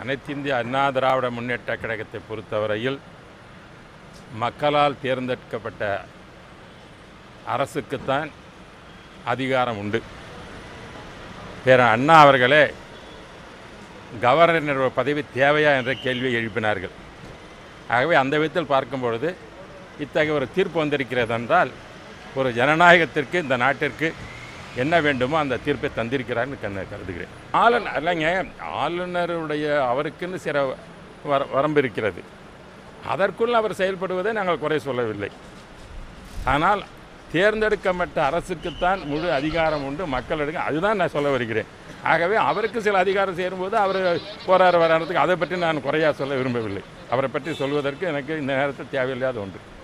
அனைத்து இந்திய அண்ணா திராவிட முன்னேற்ற கழகத்தை பொறுத்தவரையில் மக்களால் தேர்ந்தெடுக்கப்பட்ட அரசுக்குத்தான் அதிகாரம் உண்டு. அண்ணா அவர்களே கவர்னர் பதவி தேவையா என்ற கேள்வியை எழுப்பினார்கள். ஆகவே அந்த விதத்தில் பார்க்கும் பொழுது இத்தகைய ஒரு தீர்ப்பு வந்திருக்கிறது என்றால் ஒரு ஜனநாயகத்திற்கு இந்த நாட்டிற்கு என்ன வேண்டுமோ அந்த தீர்ப்பை தந்திருக்கிறார்னு கருதுகிறேன். ஆளுநருடைய அவருக்குன்னு சில வரம்பு இருக்கிறது. அதற்குள் அவர் செயல்படுவதை நாங்கள் குறை சொல்லவில்லை. ஆனால் தேர்ந்தெடுக்கப்பட்ட அரசுக்குத்தான் முழு அதிகாரம் உண்டு மக்களிடம், அதுதான் நான் சொல்ல வருகிறேன். ஆகவே அவருக்கு சில அதிகாரம் சேரும்போது அவர் போராட வர்றதுக்கு அதை பற்றி நான் குறையாக சொல்ல விரும்பவில்லை. அவரை பற்றி சொல்வதற்கு எனக்கு இந்த நேரத்தில் தேவையில்லாத ஒன்று.